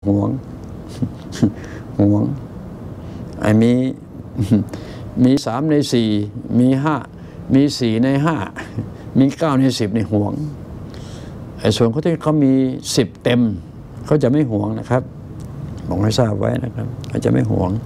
ห่วงห่วงไอ้มี3 ใน 4มี5มี4 ใน 5มี9 ใน 10ในห่วงไอ้ส่วนที่เขามี10เต็มเขาจะไม่ห่วงนะครับบอกให้ทราบไว้นะครับเขาจะไม่ห่วง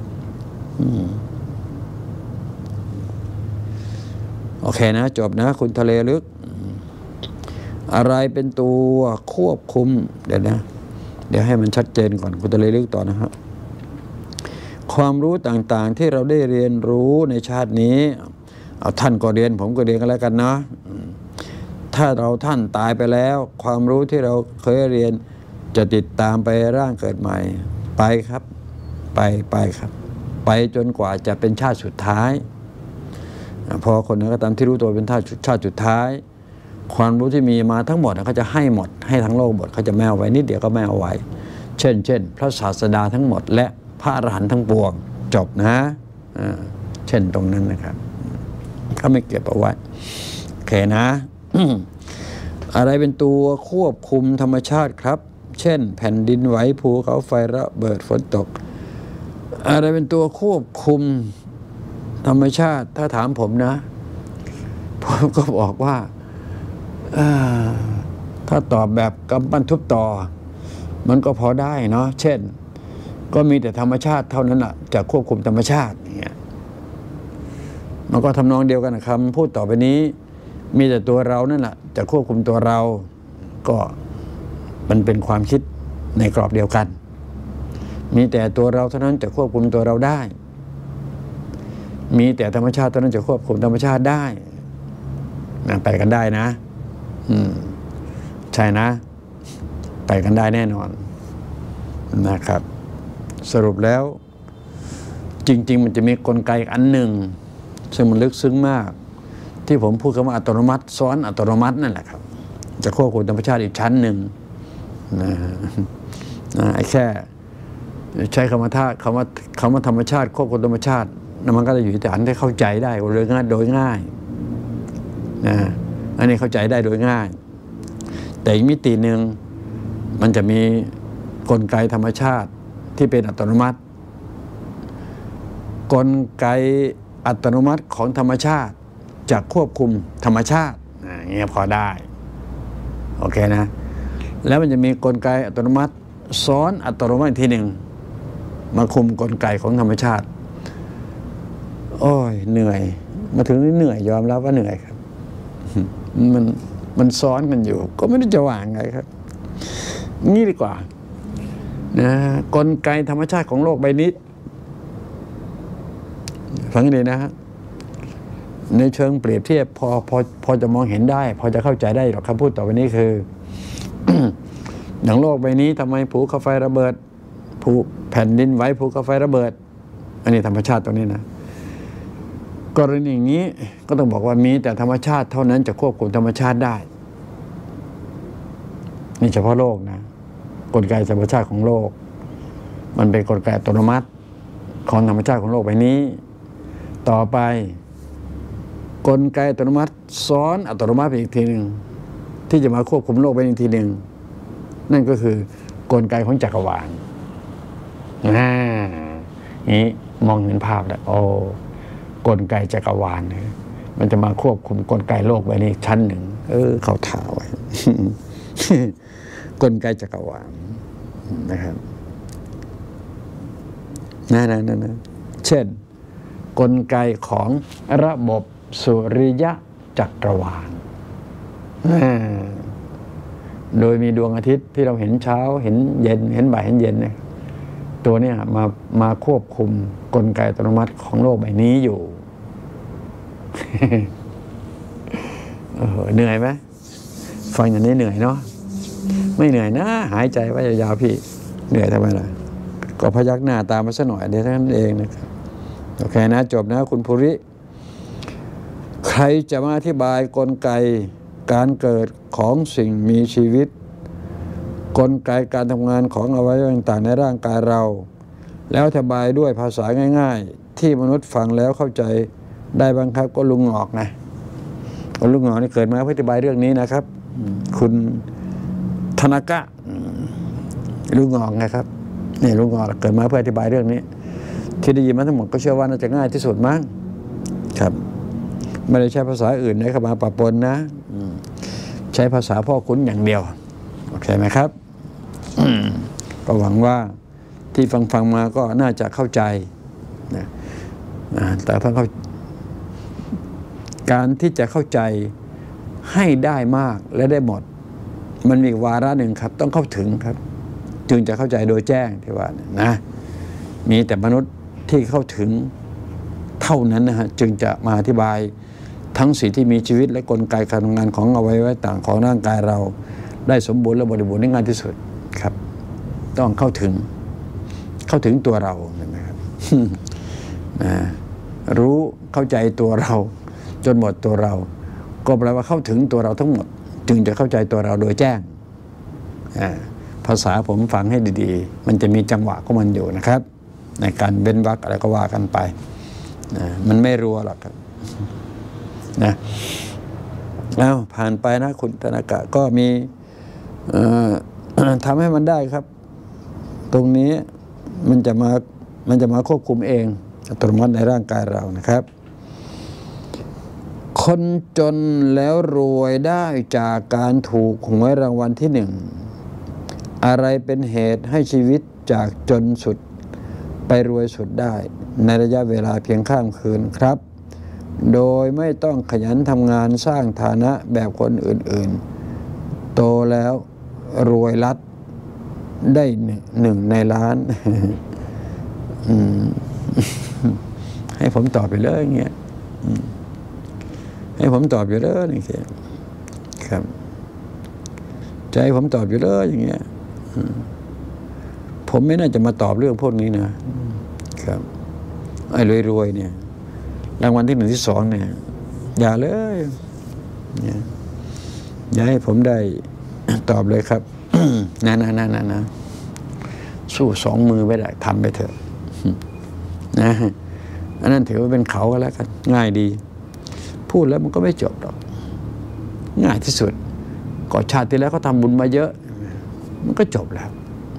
โอเคนะจบนะคุณทะเลลึกอะไรเป็นตัวควบคุมเดี๋ยวให้มันชัดเจนก่อนคุณทะเลลึกต่อนะฮะความรู้ต่างๆที่เราได้เรียนรู้ในชาตินี้เอาท่านก็เรียนผมก็เรียนกันแล้วกันนะถ้าท่านตายไปแล้วความรู้ที่เราเคยเรียนจะติดตามไปร่างเกิดใหม่ไปครับไปครับไปจนกว่าจะเป็นชาติสุดท้ายพอคนนั้นก็ตามที่รู้ตัวเป็นชาติสุดท้ายความรู้ที่มีมาทั้งหมดเขาจะให้หมดให้ทั้งโลกหมดเขาจะไม่เอาไว้นิดเดียวก็ไม่เอาไว้เช่นพระศาสดาทั้งหมดและพระอรหันต์ทั้งปวงจบนะเช่นตรงนั้นนะครับเขาไม่เก็บเอาไว้โอเคนะ อะไรเป็นตัวควบคุมธรรมชาติครับเช่นแผ่นดินไหวภูเขาไฟระเบิดฝนตกอะไรเป็นตัวควบคุมธรรมชาติถ้าถามผมนะผมก็บอกว่าถ้าตอบแบบกำปั้นทุบต่อมันก็พอได้เนาะเช่นก็มีแต่ธรรมชาติเท่านั้นแหละจะควบคุมธรรมชาติเนี่ยมันก็ทำนองเดียวกันคำพูดต่อไปนี้มีแต่ตัวเรานั่นแหละจะควบคุมตัวเราก็มันเป็นความคิดในกรอบเดียวกันมีแต่ตัวเราเท่านั้นจะควบคุมตัวเราได้มีแต่ธรรมชาติเท่านั้นจะควบคุมธรรมชาติได้ไปกันได้นะใช่นะไปกันได้แน่นอนนะครับสรุปแล้วจริงๆมันจะมีกลไกอันหนึ่งซึ่งมันลึกซึ้งมากที่ผมพูดคำว่าอัตโนมัติซ้อนอัตโนมัตินั่นแหละครับจะควบคุมธรรมชาติอีกชั้นหนึ่งไอ้แค่ใช้คำว่าธรรมชาติควบคุมธรรมชาติมันก็จะอยู่ที่ฐานที่เข้าใจได้โดยง่ายนะอันนี้เข้าใจได้โดยง่ายแต่อีกมิติหนึ่งมันจะมีกลไกธรรมชาติที่เป็นอัตโนมัติกลไกอัตโนมัติของธรรมชาติจะควบคุมธรรมชาติอย่างเงี้ยพอได้โอเคนะแล้วมันจะมีกลไกอัตโนมัติซ้อนอัตโนมัติทีหนึ่งมาคุมกลไกของธรรมชาติโอ้ยเหนื่อยมาถึงนี่เหนื่อยยอมรับว่าเหนื่อยครับมันซ้อนกันอยู่ก็ไม่รู้จะวางไงครับงี้ดีกว่านะกลไกธรรมชาติของโลกใบนี้ฟังให้ดีนะฮะในเชิงเปรียบเทียบพอจะมองเห็นได้พอจะเข้าใจได้หรอกคำพูดต่อไปนี้คือ อย่างโลกใบนี้ทำไมภูเขาไฟระเบิดแผ่นดินไหวภูเขาไฟระเบิดอันนี้ธรรมชาติตรงนี้นะกรณีอย่างนี้ก็ต้องบอกว่ามีแต่ธรรมชาติเท่านั้นจะควบคุมธรรมชาติได้นี่เฉพาะโลกนะกลไกธรรมชาติของโลกมันเป็นกลไกอัตโนมัติของธรรมชาติของโลกใบนี้ต่อไปกลไกอัตโนมัติซ้อนอัตโนมัติไปอีกทีหนึ่งที่จะมาควบคุมโลกไปอีกทีหนึ่งนั่นก็คือกลไกของจักรวาลนี้มองเห็นภาพแล้วโอ้กลไกจักรวาลเนี่ยมันจะมาควบคุมกลไกโลกไปนี้ชั้นหนึ่งเขาถาไว้ กลไกจักรวาลนะครับนั่นเช่นกลไกของระบบสุริยะจักรวาลโดยมีดวงอาทิตย์ที่เราเห็นเช้าเห็นเย็นเห็นบ่ายเห็นเย็นเนี่ยตัวนี้มาควบคุมกลไกอัตโนมัติของโลกใบนี้อยู่ เหนื่อยไหมฟังอย่างนี้เหนื่อยเนาะไม่เหนื่อยนะหายใจไว้ยาวๆพี่เหนื่อยทำไมล่ะก็พยักหน้าตามมาสักหน่อยเดี๋ยวท่านเองนะครับโอเคนะจบนะคุณภูริใครจะมาอธิบายกลไกการเกิดของสิ่งมีชีวิตกลไกการทำงานของอวัยวะต่างๆในร่างกายเราแล้วอธิบายด้วยภาษาง่ายๆที่มนุษย์ฟังแล้วเข้าใจได้บ้างครับก็ลุงงอกไงลุงงอกนี่เกิดมาเพื่ออธิบายเรื่องนี้นะครับคุณธนากะลุงงอกนะครับนี่ลุงก็เกิดมาเพื่ออธิบายเรื่องนี้ที่ได้ยินมาทั้งหมดก็เชื่อว่าน่าจะง่ายที่สุดมั้งครับไม่ได้ใช้ภาษาอื่นเข้ามาปะปนนะใช้ภาษาพ่อคุ้นอย่างเดียวโอเคไหมครับก็หวังว่าที่ฟังมาก็น่าจะเข้าใจนะแต่ถ้าการที่จะเข้าใจให้ได้มากและได้หมดมันมีวาระหนึ่งครับต้องเข้าถึงครับจึงจะเข้าใจโดยแจ้งที่ว่านะมีแต่มนุษย์ที่เข้าถึงเท่านั้นนะฮะจึงจะมาอธิบายทั้งสิ่งที่มีชีวิตและกลไกการทำงานของอวัยวะต่างของร่างกายเราได้สมบูรณ์และบริบูรณ์ได้ง่ายที่สุดครับต้องเข้าถึงตัวเราเห็นไหมครับรู้เข้าใจตัวเราจนหมดตัวเราก็แปลว่าเข้าถึงตัวเราทั้งหมดจึงจะเข้าใจตัวเราโดยแจ้งภาษาผมฟังให้ดีๆมันจะมีจังหวะของมันอยู่นะครับในการเว้นวรรคอะไรก็ว่ากันไปมันไม่รัวหรอกครับนะแล้วผ่านไปนะคุณธนากะก็มีทำให้มันได้ครับตรงนี้มันจะมาควบคุมเองอัตโนมัติในร่างกายเรานะครับคนจนแล้วรวยได้จากการถูกหวยรางวัลที่หนึ่งอะไรเป็นเหตุให้ชีวิตจากจนสุดไปรวยสุดได้ในระยะเวลาเพียงข้ามคืนครับโดยไม่ต้องขยันทำงานสร้างฐานะแบบคนอื่นๆโตแล้วรวยลัดได้หนึ่งในล้านให้ผมตอบไปเลยอย่างเงี้ยให้ผมตอบอยู่เลยนี่ครับใจผมตอบอยู่เลยอย่างเงี้ยผมไม่น่าจะมาตอบเรื่องพวกนี้นะครับไอ้รวยๆเนี่ยรางวัลที่1ที่2เนี่ยอย่าเลยเนี่ยอย่าให้ผมได้ตอบเลยครับนะสู้2 มือไม่ได้ทำไปเถอะนะอันนั้นถือว่าเป็นเขาก็แล้วกันง่ายดีพูดแล้วมันก็ไม่จบหรอกง่ายที่สุดก่อชาติที่แล้วเขาทำบุญมาเยอะมันก็จบแล้ว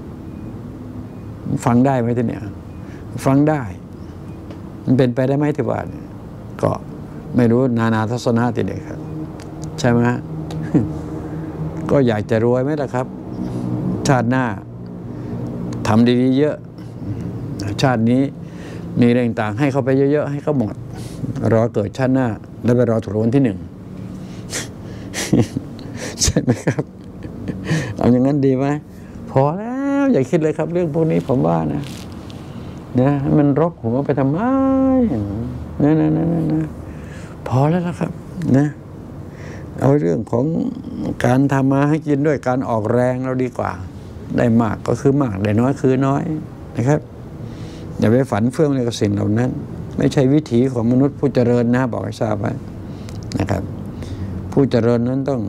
ฟังได้ไหมที่เนี่ยฟังได้มันเป็นไปได้ไหมที่ว่าก็ไม่รู้นาทัศนะทีเดียวครับใช่ไหมก็อยากจะรวยไหมล่ะครับชาติหน้าทำดีๆเยอะชาตินี้มีแรงต่างให้เขาไปเยอะๆให้เขาหมดรอเกิดชาติหน้าแล้วไปรอถูกรางวัลที่1ใช่ไหมครับเอาอย่างนั้นดีไหมพอแล้วอย่าคิดเลยครับเรื่องพวกนี้ผมว่านะมันรกหัวไปทำไมนะพอแล้วนะครับนะเอาเรื่องของการทำมาให้กินด้วยการออกแรงเราดีกว่าได้มากก็คือมากได้น้อยคือน้อยนะครับอย่าไปฝันเฟื่องในกับสิ่งเหล่านั้นไม่ใช่วิถีของมนุษย์ผู้เจริญนะบอกให้ทราบไว้นะครับผู้เจริญนั้นต้อง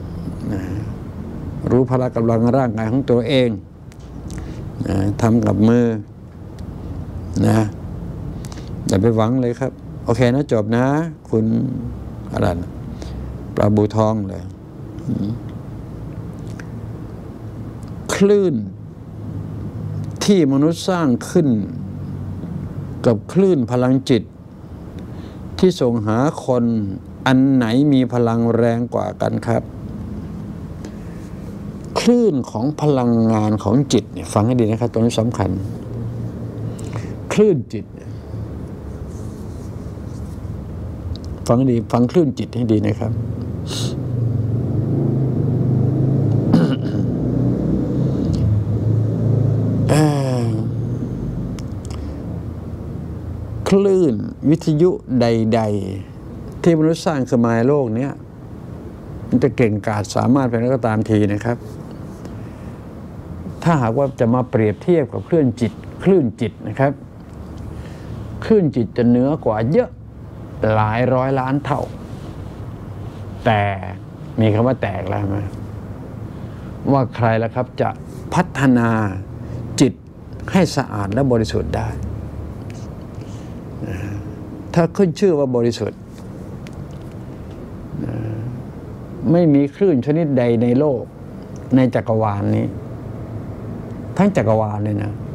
รู้พละกำลังร่างกายของตัวเองทำกับมือนะอย่าไปหวังเลยครับโอเคนะจบนะคุณอะไรนะปลาบูทองเลยคลื่นที่มนุษย์สร้างขึ้นกับคลื่นพลังจิตที่ส่งหาคนอันไหนมีพลังแรงกว่ากันครับคลื่นของพลังงานของจิตเนี่ยฟังให้ดีนะครับตรงนี้สำคัญคลื่นจิตฟังให้ดีฟังคลื่นจิตให้ดีนะครับคลื่นวิทยุใดๆที่มนุษย์สร้างขึ้นมาในโลกนี้มันจะเก่งกาจสามารถเป็นอะไรก็ตามทีนะครับถ้าหากว่าจะมาเปรียบเทียบกับคลื่นจิตนะครับคลื่นจิตจะเหนือกว่าเยอะหลายร้อยล้านเท่าแต่มีคำว่าแตกแล้วไหมว่าใครล่ะครับจะพัฒนาจิตให้สะอาดและบริสุทธิ์ได้ถ้าขึ้นชื่อว่าบริสุทธิ์ไม่มีคลื่นชนิดใดในโลกในจักรวาลนี้ทั้งจักรวาลเลยนะ